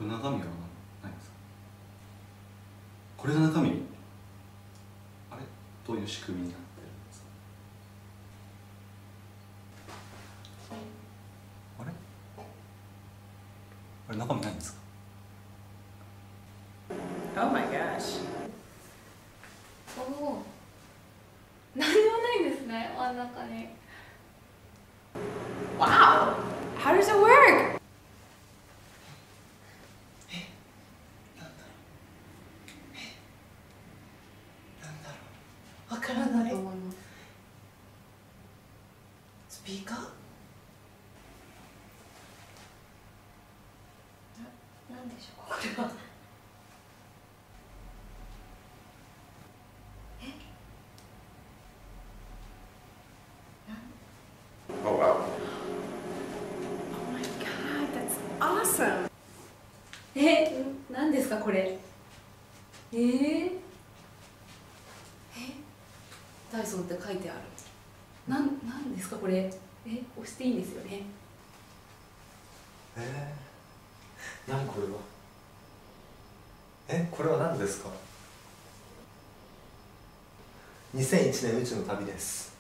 れ中身は何ですか？これが中身？あれどういう仕組みになってるんですか？あれこれ中身ないんですか？ Oh my gosh. おお、何でもないんですね、真ん中に。 Wow! How does it work? わからない。 と思います。 スピーカー？ なんでしょうこれは。 Oh wow. Oh my god, that's awesome. 何ですかこれ。ダイソンって書いてある。なんですかこれ。押していいんですよね。 何これは？これは何ですか？2001年宇宙の旅です。